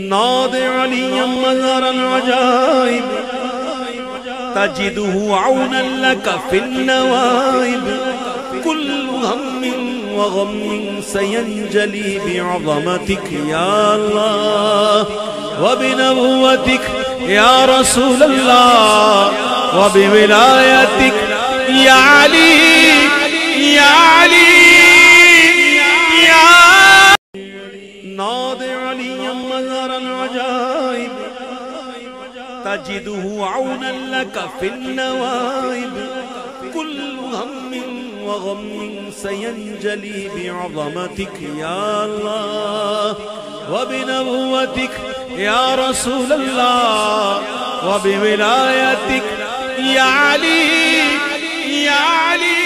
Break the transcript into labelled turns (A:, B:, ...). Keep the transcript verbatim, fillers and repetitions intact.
A: नाद अलियम मज़हर अल-अजाइब तजिदुहु औनन लक फिन-नवाइब कुल्लु हम्मिन व गम्मिन सयंजली बिअज़मतिक या अल्लाह व बिनबुव्वतिक या रसूल अल्लाह व बिविलायतिक या अली या अली या नाद अलियम मज़हर अल-अजाइब तजिदुहु औनन लक फिन-नवाइब कुल्लु हम्मिन व गम्मिन सयंजली बिअज़मतिक या अल्लाह व बिनबुव्वतिक या रसूल अल्लाह व बिविलायतिक या अली या अली।